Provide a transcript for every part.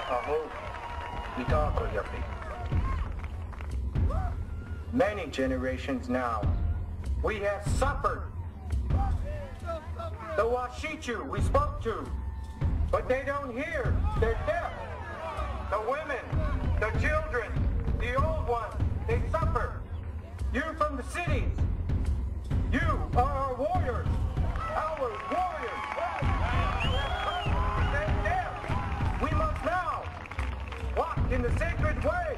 Aho, Mitako Yapi. Many generations now, we have suffered. The Washichu we spoke to, but they don't hear. They're deaf. The women, the children, the old ones, they suffer. You from the cities, you are our warriors. Our warriors. They're deaf. We must now walk in the sacred way.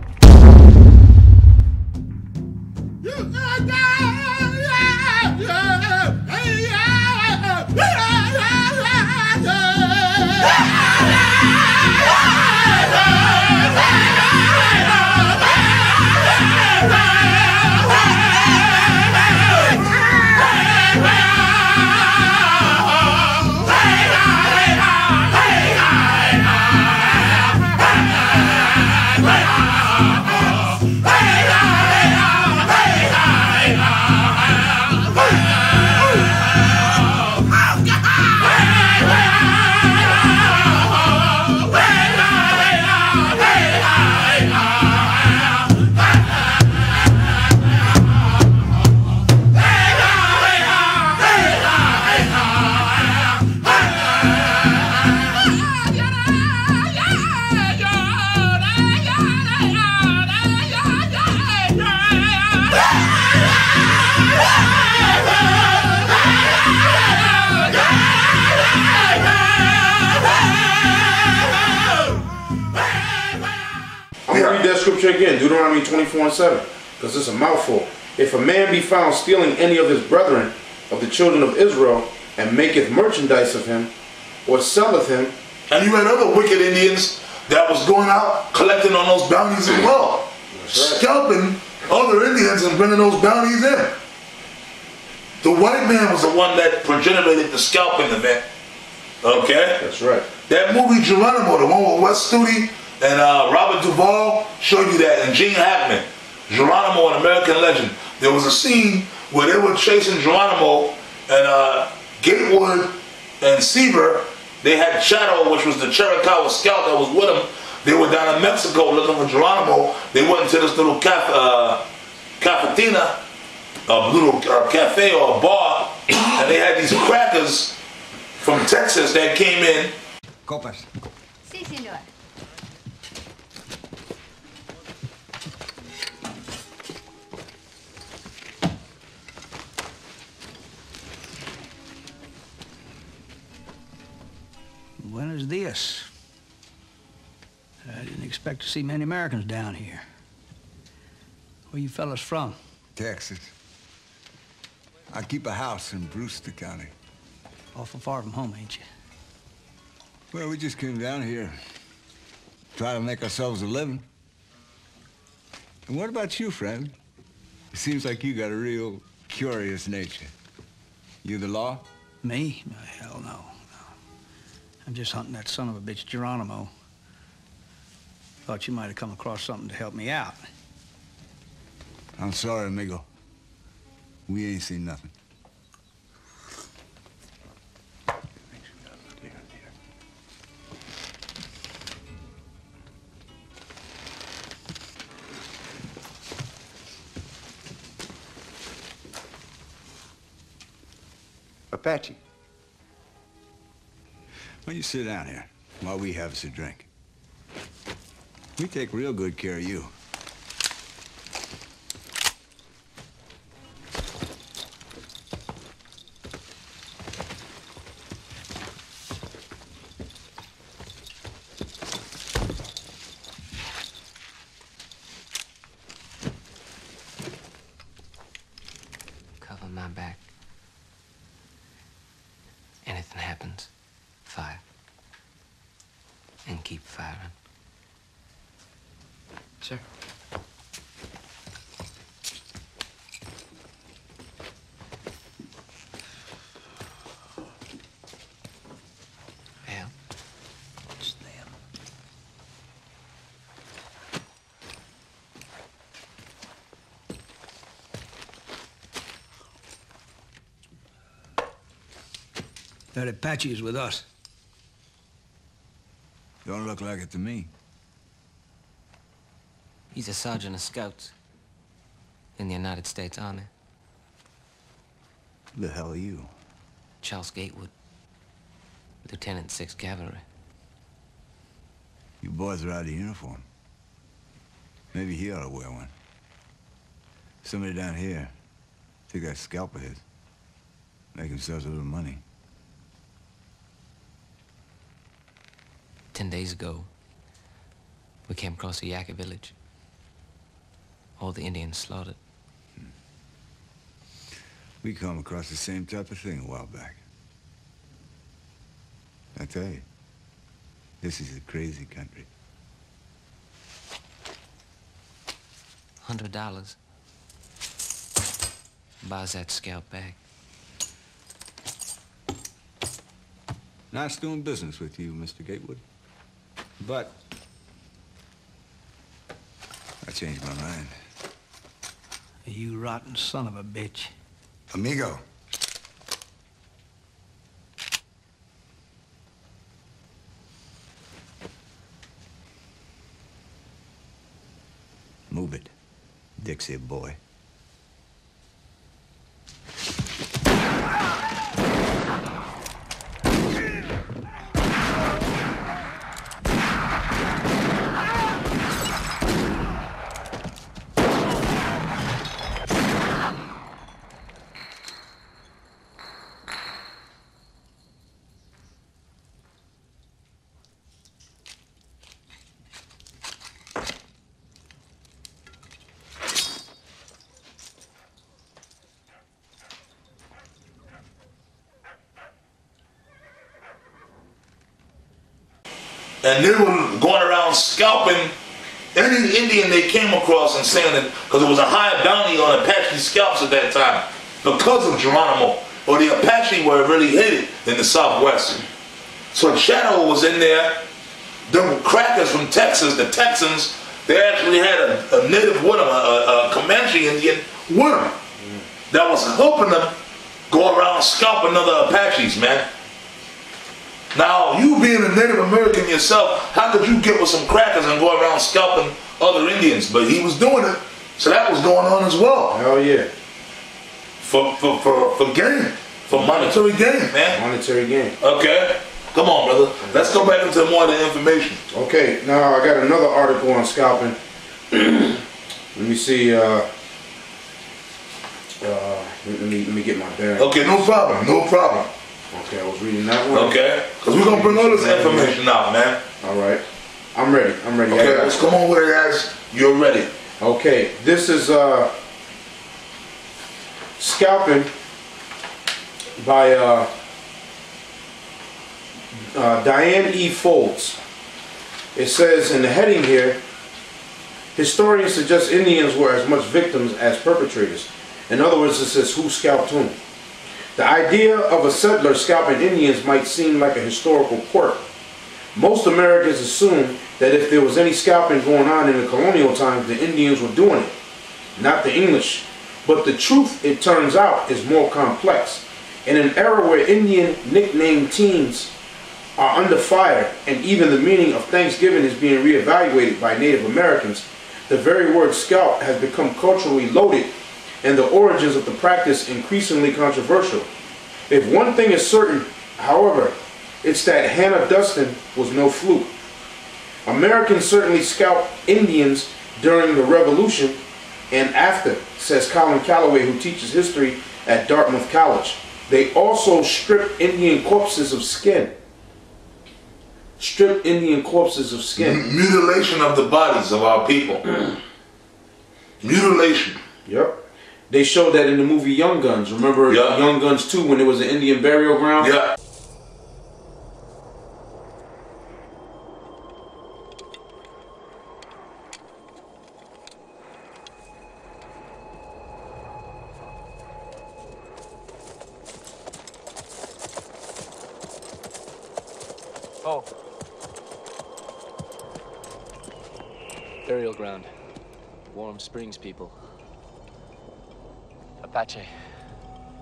Scripture again, Deuteronomy 24:7, because it's a mouthful. If a man be found stealing any of his brethren of the children of Israel, and maketh merchandise of him, or selleth him. And you had other wicked Indians that was going out collecting on those bounties as well. Right. Scalping other Indians and bringing those bounties in. The white man was the one that progenerated the scalping event. Okay? That's right. That movie Geronimo, the one with Wes Studi and Robert Duvall, showed you that, and Gene Hackman, Geronimo, an American Legend. There was a scene where they were chasing Geronimo, and Gatewood and Seaver, they had Shadow, which was the Chiricahua scout that was with them. They were down in Mexico looking for Geronimo. They went into this little cafetina, a little cafe or a bar, and they had these crackers from Texas that came in. Copas. Sí, señor. Buenos dias. I didn't expect to see many Americans down here. Where you fellas from? Texas. I keep a house in Brewster County. Awful far from home, ain't you? Well, we just came down here. Try to make ourselves a living. And what about you, friend? It seems like you got a real curious nature. You the law? Me? No, hell no. I'm just hunting that son of a bitch, Geronimo. Thought you might have come across something to help me out. I'm sorry, amigo. We ain't seen nothing. Apache. Why don't you sit down here while we have us a drink? We take real good care of you. Cover my back. Anything happens, fire. And keep firing. Sir. Well, It's them. That Apache is with us. Don't look like it to me. He's a sergeant of scouts in the United States Army. Who the hell are you? Charles Gatewood, Lieutenant 6th Cavalry. You boys are out of uniform. Maybe he ought to wear one. Somebody down here, take that scalp of his. Make themselves a little money. 10 days ago, we came across a Yaqui village. All the Indians slaughtered. We come across the same type of thing a while back. I tell you, this is a crazy country. $100 buys that scalp back. Nice doing business with you, Mr. Gatewood. But I changed my mind. You rotten son of a bitch. Amigo. Move it, Dixie boy. And they were going around scalping any Indian they came across and saying that, because there was a high bounty on Apache scalps at that time because of Geronimo, or the Apache were really hidden in the Southwest. So Shadow was in there. Them crackers from Texas, the Texans, they actually had a native with them, a Comanche Indian with them that was helping them go around scalping other Apaches, man. Now, you being a Native American yourself, how could you get with some crackers and go around scalping other Indians? But he was doing it, so that was going on as well. Hell yeah. For gain, for monetary gain, man. Monetary gain. Okay, come on, brother. Let's go back into more of the information. Okay, now I got another article on scalping. Let me see. Let me get my bearings. Okay, no problem, no problem. Okay, I was reading that one. Okay, because we're gonna bring all this information out, man. All right, I'm ready. I'm ready. Okay, let's come on with it as you're ready. Okay, this is scalping by Diane E. Folds. It says in the heading here, historians suggest Indians were as much victims as perpetrators. In other words, it says who scalped whom. The idea of a settler scalping Indians might seem like a historical quirk. Most Americans assume that if there was any scalping going on in the colonial times, the Indians were doing it, not the English. But the truth, it turns out, is more complex. In an era where Indian nicknamed teams are under fire and even the meaning of Thanksgiving is being reevaluated by Native Americans, the very word scalp has become culturally loaded and the origins of the practice increasingly controversial. If one thing is certain, however, it's that Hannah Duston was no fluke. Americans certainly scalped Indians during the Revolution and after, says Colin Calloway, who teaches history at Dartmouth College. They also stripped Indian corpses of skin. Stripped Indian corpses of skin. Mutilation of the bodies of our people. Mutilation. Yep. They showed that in the movie Young Guns. Remember Young Guns 2 when there was an Indian burial ground? Yeah. Oh. Burial ground. Warm Springs people. Apache.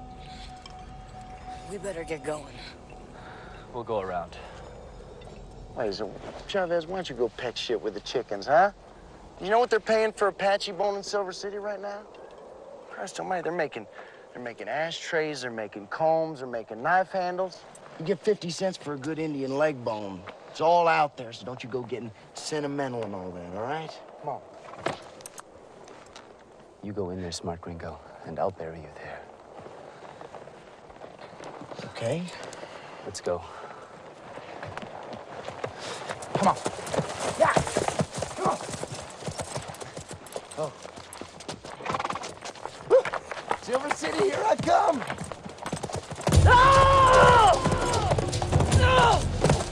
We better get going. We'll go around. Wait, so Chavez, why don't you go pet shit with the chickens, huh? You know what they're paying for Apache bone in Silver City right now? Christ almighty, they're making ashtrays, they're making combs, they're making knife handles. You get 50 cents for a good Indian leg bone. It's all out there, so don't you go getting sentimental and all that, all right? Come on. You go in there, smart gringo, and I'll bury you there. Okay. Let's go. Come on. Yeah. Come on. Oh. Woo. Silver City, here I come. No! No!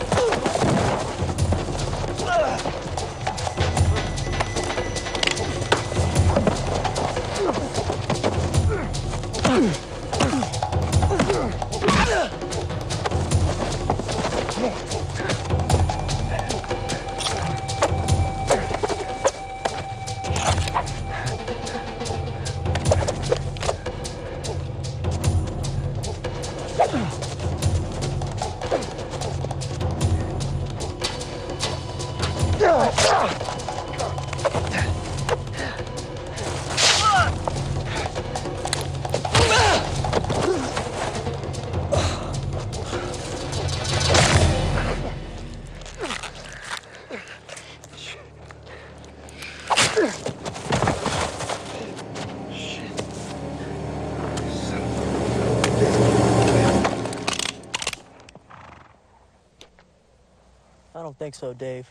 I don't think so, Dave.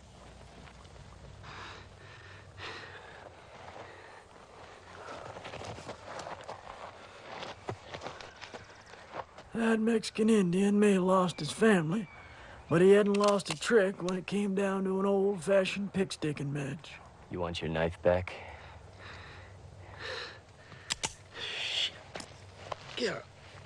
That Mexican Indian may have lost his family, but he hadn't lost a trick when it came down to an old-fashioned pick-sticking match. You want your knife back? Yeah.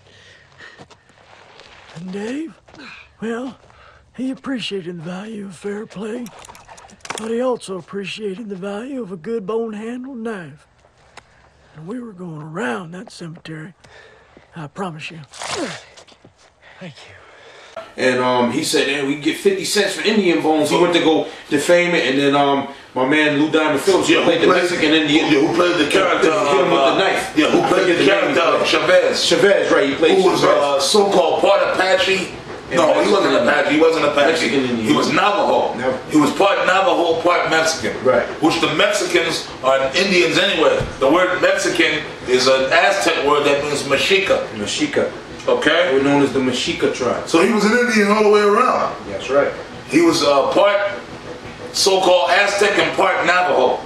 And Dave, well, he appreciated the value of fair play, but he also appreciated the value of a good bone-handled knife. And we were going around that cemetery, I promise you. Thank you. And he said, "Hey, we can get 50 cents for Indian bones." He went to go defame it, and then my man Lou Diamond Phillips, who played the Mexican Indian, who played the character, hit him with the knife. Yeah, who played the character Chavez. Chavez, right? He played who was so-called part Apache. No, he wasn't Apache. He wasn't Apache. Mexican Indian. He was Navajo. He was part Navajo, part Mexican. Right. Which the Mexicans are Indians anyway. The word Mexican is an Aztec word that means Mexica. Mexica. Okay. They were known as the Mexica tribe. So he was an Indian all the way around. That's right. He was part so-called Aztec and part Navajo.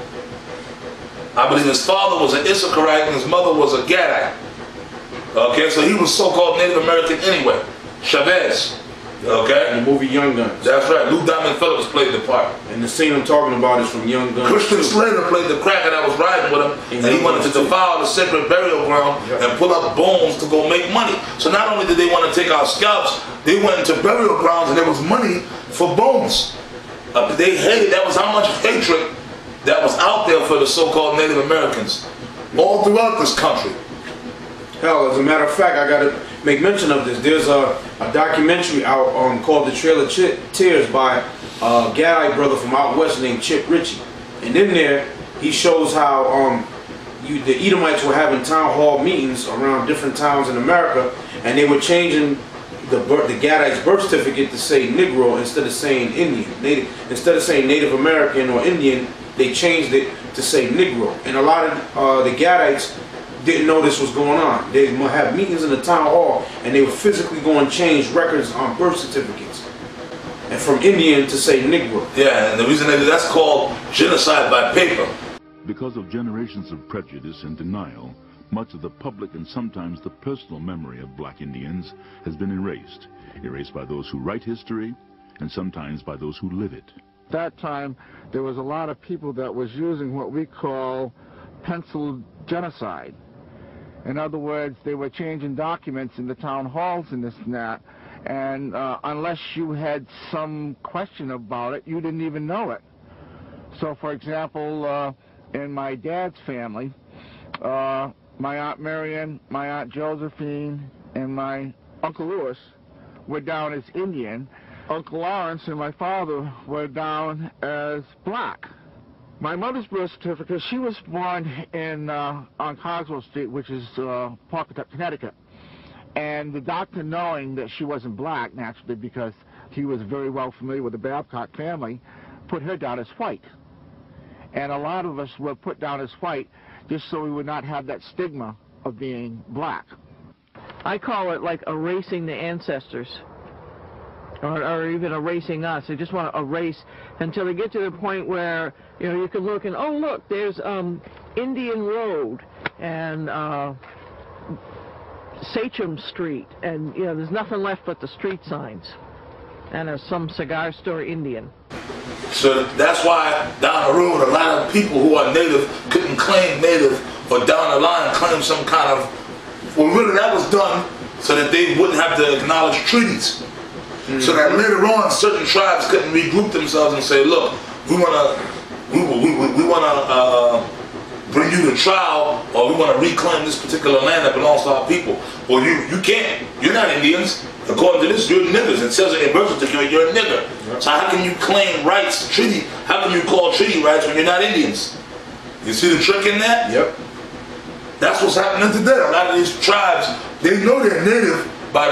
I believe his father was an Issacharite and his mother was a Gadite. Okay, so he was so-called Native American anyway. Chavez. Okay? In the movie Young Guns. That's right. Lou Diamond Phillips played the part. And the scene I'm talking about is from Young Guns. Christian Slater played the cracker that was riding with him, and he wanted to defile the sacred burial ground and pull up bones to go make money. So not only did they want to take our scalps, they went into burial grounds and there was money for bones. They hated, that was how much hatred that was out there for the so-called Native Americans all throughout this country. Hell, as a matter of fact, I gotta make mention of this. There's a documentary out called The Trail of Tears by a Gadite brother from out west named Chip Ritchie. And in there, he shows how the Edomites were having town hall meetings around different towns in America, and they were changing the Gadites' birth certificate to say Negro instead of saying Indian. Instead of saying Native American or Indian, they changed it to say Negro. And a lot of the Gadites didn't know this was going on. They would have meetings in the town hall, and they would physically go and change records on birth certificates, and from Indian to say Negro. Yeah, and the reason that's called genocide by paper. Because of generations of prejudice and denial, much of the public and sometimes the personal memory of black Indians has been erased. Erased by those who write history, and sometimes by those who live it. At that time, there was a lot of people that was using what we call pencil genocide. In other words, they were changing documents in the town halls and this and that, and unless you had some question about it, you didn't even know it. So, for example, in my dad's family, my Aunt Marion, my Aunt Josephine, and my Uncle Louis were down as Indian, Uncle Lawrence and my father were down as black. My mother's birth certificate, she was born in on Cogswell Street, which is Pawcatuck, Connecticut. And the doctor, knowing that she wasn't black, naturally, because he was very well familiar with the Babcock family, put her down as white. And a lot of us were put down as white just so we would not have that stigma of being black. I call it like erasing the ancestors, or even erasing us. They just want to erase until they get to the point where, you know, you can look and, oh, look, there's Indian Road and Sachem Street, and, you know, there's nothing left but the street signs and some cigar store Indian. So that's why down the road a lot of people who are native couldn't claim native, or down the line claim some kind of, well, really that was done so that they wouldn't have to acknowledge treaties. So that later on certain tribes couldn't regroup themselves and say, look, we want to bring you to trial, or we want to reclaim this particular land that belongs to our people. Well, you can't. You're not Indians. According to this, you're niggers. It says in your birth certificate you're a nigger. Yep. So how can you claim rights, treaty? How can you call treaty rights when you're not Indians? You see the trick in that? Yep. That's what's happening today. A lot of these tribes, they know they're native by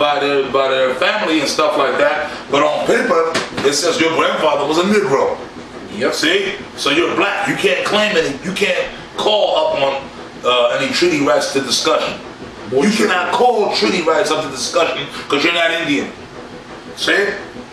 their family and stuff like that, but on paper it says your grandfather was a Negro. Yep. See? So you're black. You can't claim any. You can't call up on any treaty rights to discussion. You cannot call treaty rights up to discussion because you're not Indian. See?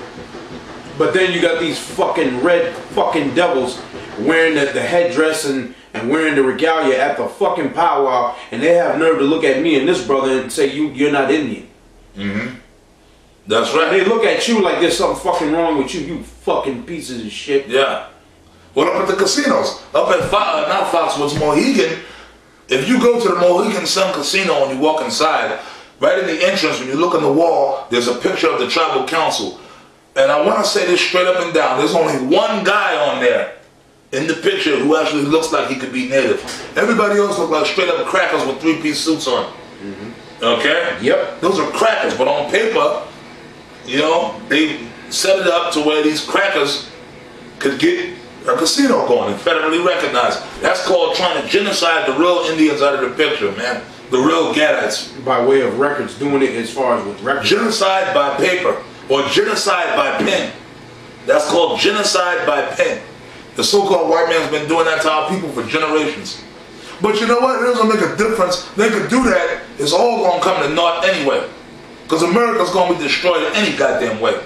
But then you got these fucking red fucking devils wearing the headdress and wearing the regalia at the fucking powwow, and they have nerve to look at me and this brother and say you're not Indian. Mm-hmm. That's right. They look at you like there's something fucking wrong with you, you fucking pieces of shit. Yeah. What up at the casinos? Up at not Foxwoods, Mohegan. If you go to the Mohegan Sun Casino and you walk inside, right in the entrance, when you look on the wall, there's a picture of the tribal council. And I want to say this straight up and down. There's only one guy on there in the picture who actually looks like he could be native. Everybody else look like straight up crackers with three-piece suits on. Mm-hmm. Okay? Yep. Those are crackers, but on paper, you know, they set it up to where these crackers could get a casino going and federally recognized. That's called trying to genocide the real Indians out of the picture, man. The real Gadites. By way of records, doing it as far as with records. Genocide by paper, or genocide by pen. That's called genocide by pen. The so-called white man's been doing that to our people for generations. But you know what? It doesn't make a difference. They could do that. It's all going to come to naught anyway. Because America's going to be destroyed any goddamn way.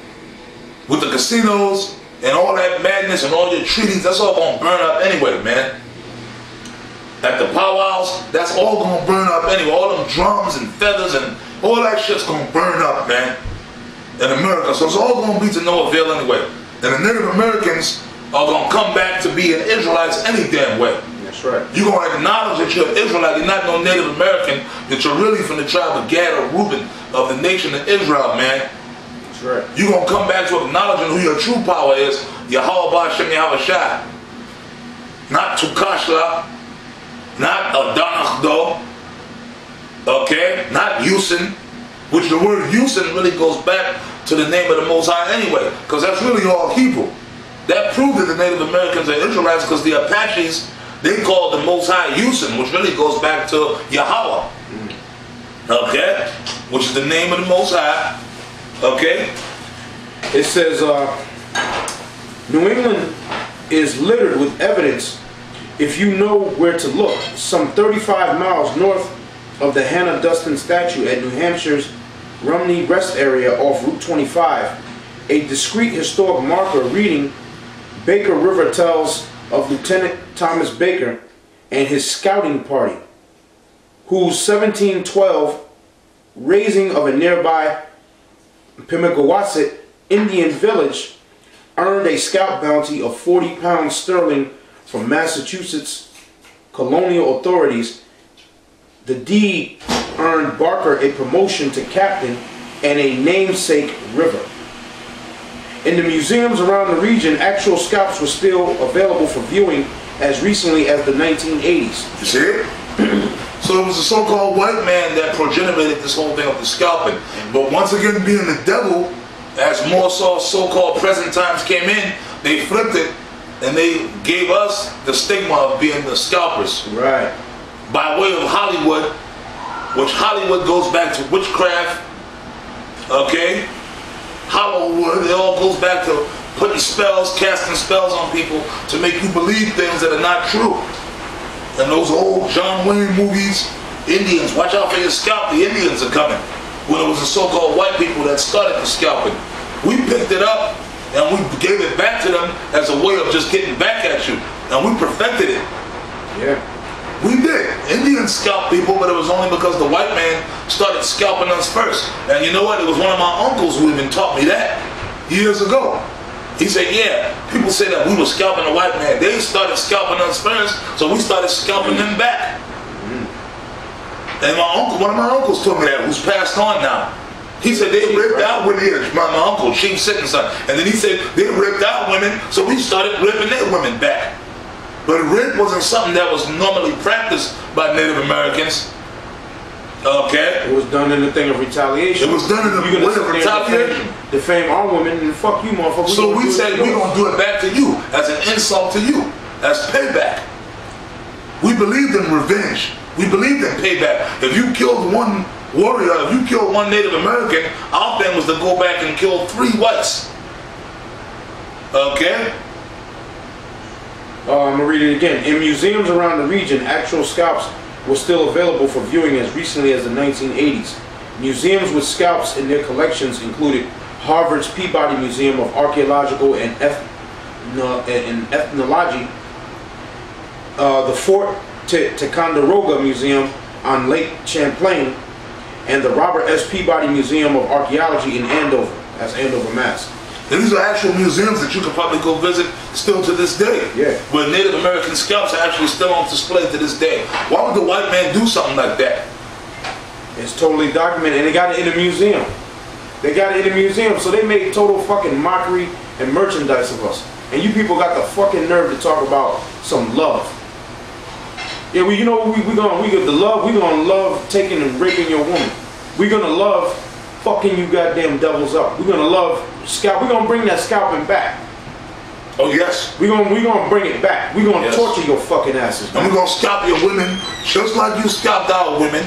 With the casinos and all that madness and all your treaties, that's all going to burn up anyway, man. At the powwows, that's all going to burn up anyway. All them drums and feathers and all that shit's going to burn up, man. In America. So it's all going to be to no avail anyway. And the Native Americans are going to come back to being Israelites any damn way. That's right. You're going to acknowledge that you're an Israelite. You're not no Native American. That you're really from the tribe of Gad or Reuben of the nation of Israel, man. That's right. You're going to come back to acknowledging who your true power is. Yahweh Hashem Yahushua. Not Tukashla. Not Adonachdo. Okay? Not Yusin. Which the word Yusin really goes back to the name of the Most High anyway. Because that's really all Hebrew. That proved that the Native Americans are Israelites because the Apaches, they called the Most High Yusin, which really goes back to Yahweh. Okay? Which is the name of the Most High. Okay? It says, New England is littered with evidence if you know where to look. Some 35 miles north of the Hannah Duston statue at New Hampshire's Rumney Rest area off Route 25, a discrete historic marker reading Baker River tells of Lieutenant Thomas Baker and his scouting party, whose 1712 raising of a nearby Pemigewasset Indian village earned a scout bounty of 40 pounds sterling from Massachusetts colonial authorities. The deed earned Barker a promotion to captain and a namesake river. In the museums around the region, actual scalps were still available for viewing as recently as the 1980s. You see it? So it was a so-called white man that progenerated this whole thing of the scalping. But once again, being the devil, as more so-called present times came in, they flipped it and they gave us the stigma of being the scalpers. Right. By way of Hollywood, which Hollywood goes back to witchcraft, okay? Hollywood, it all goes back to putting spells, casting spells on people to make you believe things that are not true. And those old John Wayne movies, Indians, watch out for your scalp, the Indians are coming. When it was the so-called white people that started the scalping. We picked it up and we gave it back to them as a way of just getting back at you. And we perfected it. Yeah. We did. Indians scalped people, but it was only because the white man started scalping us first. And you know what? It was one of my uncles who even taught me that years ago. He said, yeah, people say that we were scalping the white man. They started scalping us first, so we started scalping them back. And my uncle, one of my uncles told me that, who's passed on now. He said they ripped out women, my uncle, Chief Sittenson. And then he said they ripped out women, so we started ripping their women back. But rape wasn't something that was normally practiced by Native Americans. Okay? It was done in the thing of retaliation. It was done in the way of retaliation. Defame our women and fuck you, motherfucker. So we said we're going to do it back to you as an insult to you, as payback. We believed in revenge. We believed in payback. If you killed one warrior, if you killed one Native American, our thing was to go back and kill 3 whites. Okay? I'm going to read it again. In museums around the region, actual scalps were still available for viewing as recently as the 1980s. Museums with scalps in their collections included Harvard's Peabody Museum of Archaeological and Ethnology, the Fort Ticonderoga Museum on Lake Champlain, and the Robert S. Peabody Museum of Archaeology in Andover. That's Andover, Mass. And these are actual museums that you could probably go visit still to this day. Yeah. Where Native American scalps are actually still on display to this day. Why would the white man do something like that? It's totally documented, and they got it in a museum. They got it in a museum, so they made total fucking mockery and merchandise of us. And you people got the fucking nerve to talk about some love. Yeah, well, you know what we gonna love taking and raping your woman. We're gonna love fucking you goddamn devils up. We're gonna love scalp. We're gonna bring that scalping back. Oh yes. We're gonna bring it back. We're gonna torture your fucking asses. And we're gonna scalp your women just like you scalped our women.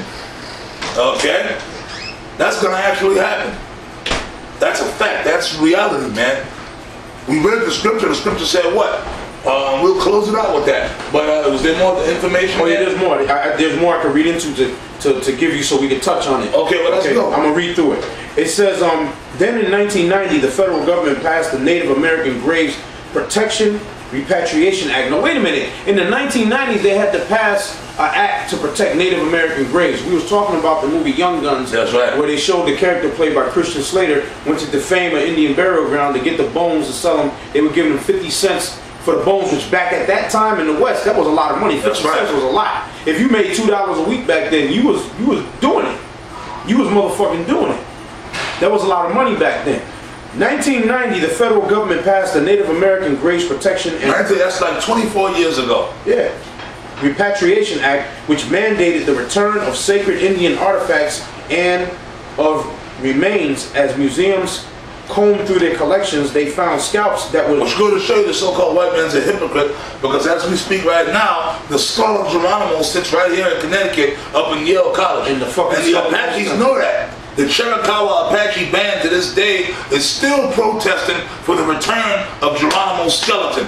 Okay? That's gonna actually happen. That's a fact. That's reality, man. We read the scripture. The scripture said what? We'll close it out with that. But was there more information? Oh yeah, there's more. There's more I can read into to give you so we can touch on it. Okay, well let's go. I'm gonna read through it. It says, then in 1990, the federal government passed the Native American Graves Protection Repatriation Act. Now wait a minute. In the 1990s, they had to pass an act to protect Native American graves. We was talking about the movie Young Guns. That's right. Where they showed the character played by Christian Slater went to defame an Indian burial ground to get the bones to sell them. They were giving them 50 cents for the bones, which back at that time in the West, that was a lot of money. 50 cents was a lot. If you made $2 a week back then, you was doing it. You was motherfucking doing it. That was a lot of money back then. 1990, the federal government passed the Native American Graves Protection and that's like 24 years ago. Yeah. Repatriation Act, which mandated the return of sacred Indian artifacts and of remains. As museums combed through their collections, they found scalps that would... Which go to show you the so-called white man's a hypocrite, because as we speak right now, the skull of Geronimo sits right here in Connecticut, up in Yale College. And the Apaches know that. The Chiricahua Apache band to this day is still protesting for the return of Geronimo's skeleton.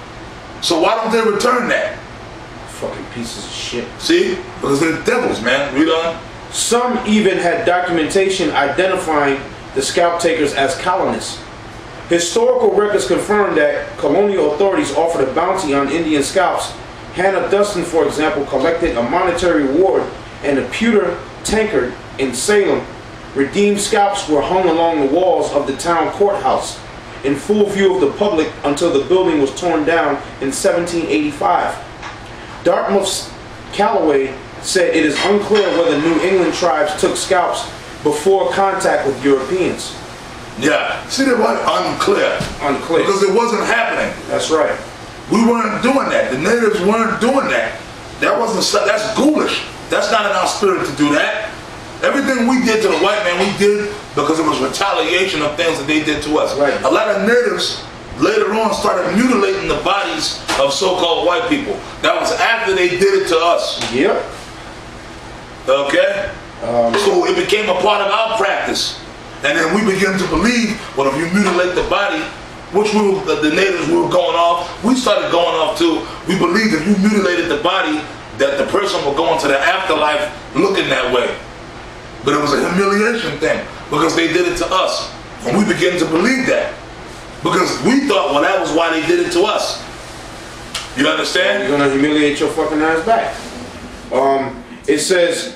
So why don't they return that? Fucking pieces of shit. See? Because they're devils, man. Read on. Some even had documentation identifying the scalp takers as colonists. Historical records confirm that colonial authorities offered a bounty on Indian scalps. Hannah Dustin, for example, collected a monetary reward, and a pewter tankard in Salem. Redeemed scalps were hung along the walls of the town courthouse in full view of the public until the building was torn down in 1785. Dartmouth's Calloway said it is unclear whether New England tribes took scalps before contact with Europeans. Yeah, see that what? Unclear. Unclear. Because it wasn't happening. That's right. We weren't doing that. The natives weren't doing that. That wasn't, that's ghoulish. That's not in our spirit to do that. Everything we did to the white man, we did because it was retaliation of things that they did to us. Right. A lot of natives later on started mutilating the bodies of so-called white people. That was after they did it to us. Yep. Okay? So it became a part of our practice. And then we began to believe, well, if you mutilate the body, which the natives we were going off, we started going off too. We believed if you mutilated the body, that the person would go into the afterlife looking that way. But it was a humiliation thing because they did it to us. And we began to believe that. Because we thought, well, that was why they did it to us. You understand? You're gonna humiliate your fucking ass back. It says,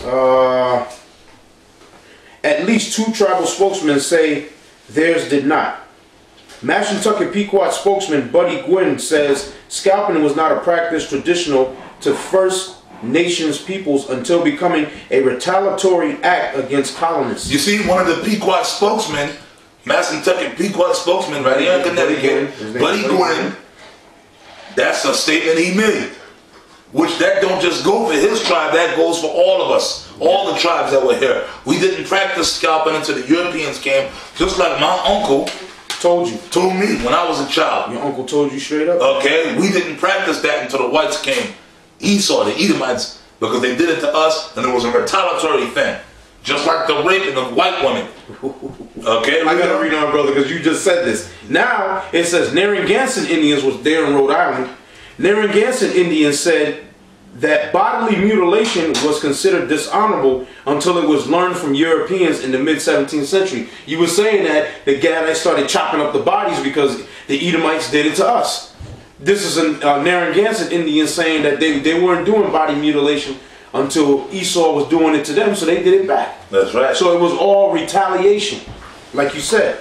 at least 2 tribal spokesmen say theirs did not. Mashantucket Pequot spokesman Buddy Gwynn says scalping was not a practice traditional to First Nations peoples until becoming a retaliatory act against colonists. You see, one of the Pequot spokesmen, Mashantucket Pequot spokesman right here in Connecticut, Buddy Gwynn, that's a statement he made. Which that don't just go for his tribe, that goes for all of us. All the tribes that were here. We didn't practice scalping until the Europeans came, just like my uncle told me when I was a child. Your uncle told you straight up? Okay, we didn't practice that until the whites came. Esau, the Edomites, because they did it to us and it was a retaliatory thing. Just like the raping of white women. Okay? I gotta read on, brother, because you just said this. Now, it says Narragansett Indians was there in Rhode Island. Narragansett Indians said that bodily mutilation was considered dishonorable until it was learned from Europeans in the mid-17th century. You were saying that the Gadites started chopping up the bodies because the Edomites did it to us. This is a Narragansett Indian saying that they weren't doing body mutilation until Esau was doing it to them, so they did it back. That's right. So it was all retaliation, like you said.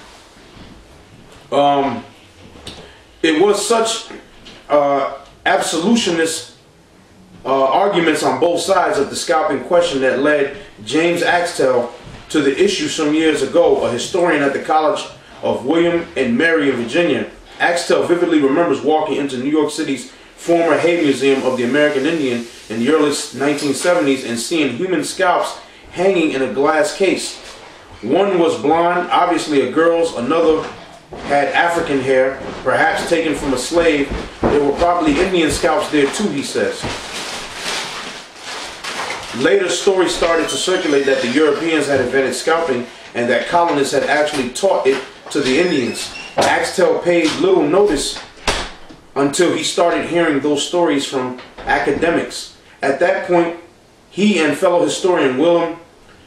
It was such absolutionist arguments on both sides of the scalping question that led James Axtell to the issue some years ago. A historian at the College of William and Mary in Virginia, Axtell vividly remembers walking into New York City's former Hay Museum of the American Indian in the early 1970s and seeing human scalps hanging in a glass case. One was blonde, obviously a girl's, another had African hair, perhaps taken from a slave. There were probably Indian scalps there too, he says. Later stories started to circulate that the Europeans had invented scalping and that colonists had actually taught it to the Indians. Axtell paid little notice until he started hearing those stories from academics. At that point, he and fellow historian Willem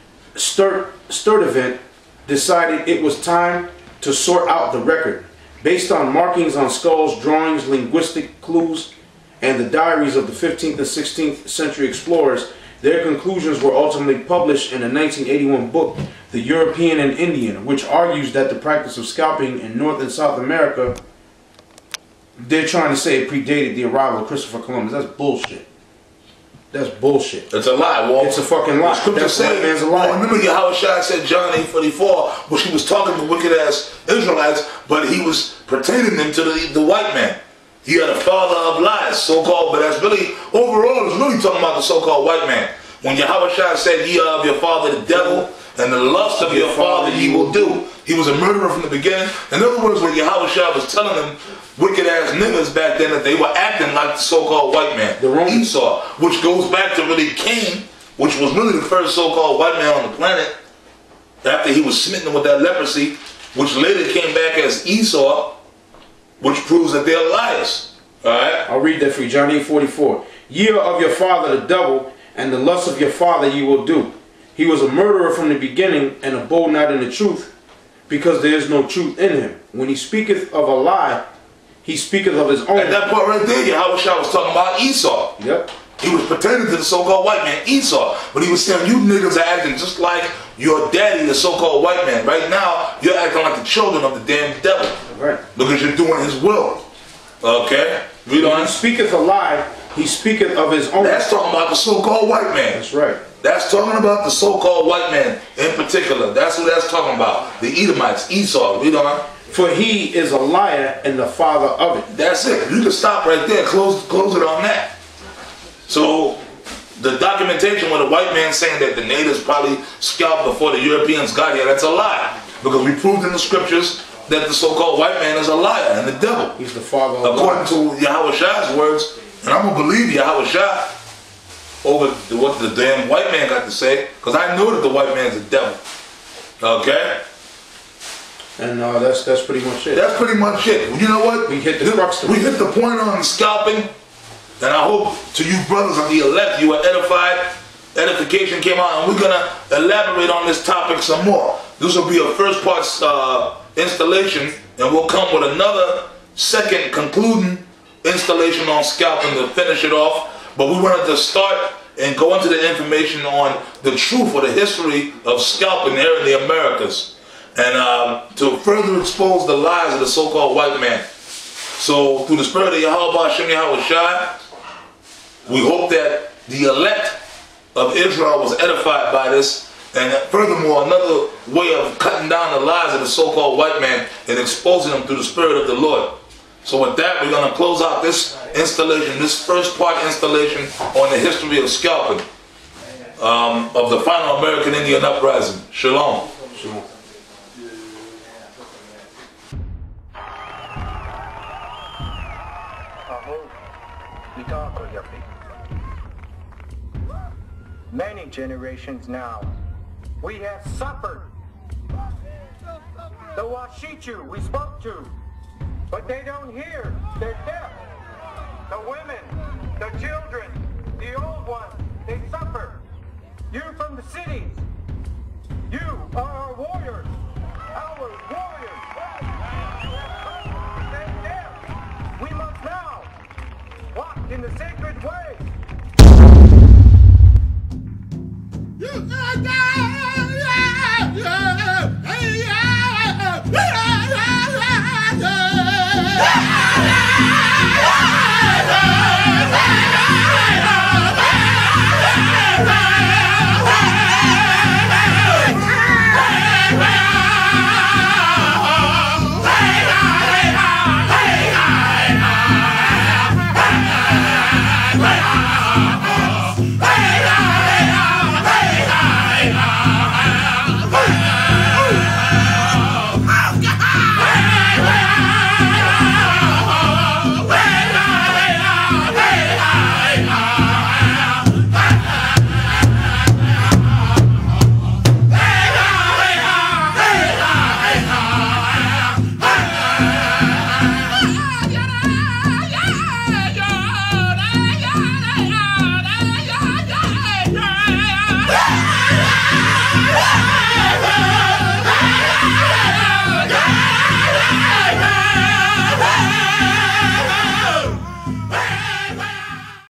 Sturtevant decided it was time to sort out the record. Based on markings on skulls, drawings, linguistic clues, and the diaries of the 15th and 16th century explorers, their conclusions were ultimately published in a 1981 book, The European and Indian, which argues that the practice of scalping in North and South America, they're trying to say it predated the arrival of Christopher Columbus. That's bullshit. That's bullshit. It's a lie, Walt. It's a fucking lie. That's white man's a lie. Well, remember Yahweh Shai said John 8:44, which he was talking to wicked ass Israelites, but he was pertaining them to the white man. He had a father of lies, so-called, but that's really, overall, it's really talking about the so-called white man. When Yahweh Shai said, ye are of your father the devil, and the lust of your father ye will do. He was a murderer from the beginning. In other words, when Yahweh Shai was telling them, wicked ass niggas back then, that they were acting like the so-called white man, Esau, which goes back to really Cain, which was really the first so-called white man on the planet, after he was smitten with that leprosy, which later came back as Esau, which proves that they're liars. Alright? I'll read that for you. John 8:44. Ye are of your father the devil, and the lust of your father ye will do. He was a murderer from the beginning, and abode not in the truth, because there is no truth in him. When he speaketh of a lie, he speaketh of his own. At that part right there, Yahweh Shai was talking about Esau. Yep. He was pertaining to the so-called white man, Esau. But he was saying, you niggas are acting just like your daddy, the so-called white man. Right now, you're acting like the children of the damn devil. Right. Because you're doing his will. Okay? Read on. When he speaketh a lie, he speaketh of his own. That's talking about the so-called white man. That's right. That's talking about the so-called white man in particular. That's what that's talking about. The Edomites, Esau. Read on. For he is a liar and the father of it. That's it. You can stop right there. Close it on that. So the documentation where the white man saying that the natives probably scalped before the Europeans got here, that's a lie. Because we proved in the scriptures that the so-called white man is a liar and the devil. He's the father of according to Yahweh Shai's words, and I'm going to believe Yahweh Shai over what the damn white man got to say, because I know that the white man's a devil. Okay? And that's pretty much it. That's pretty much it. You know what? We hit the crux of it. We hit the point on scalping, and I hope to you brothers on the elect, you were edified. Edification came out, and we're going to elaborate on this topic some more. This will be a first part installation, and we'll come with another second concluding installation on scalping to finish it off. But we wanted to start and go into the information on the truth or the history of scalping here in the Americas, and to further expose the lies of the so-called white man. So through the spirit of Yahweh Hashem Yahweh Shai, we hope that the elect of Israel was edified by this, and furthermore another way of cutting down the lies of the so-called white man and exposing them through the spirit of the Lord. So with that, we're going to close out this installation, this first part installation on the history of scalping of the final American Indian uprising. Shalom. Shalom. Many generations now, we have suffered. The Washichu we spoke to, but they don't hear, they're deaf. The women, the children, the old ones, they suffer. You from the cities, you are our warriors, They're deaf. We must now walk in the sacred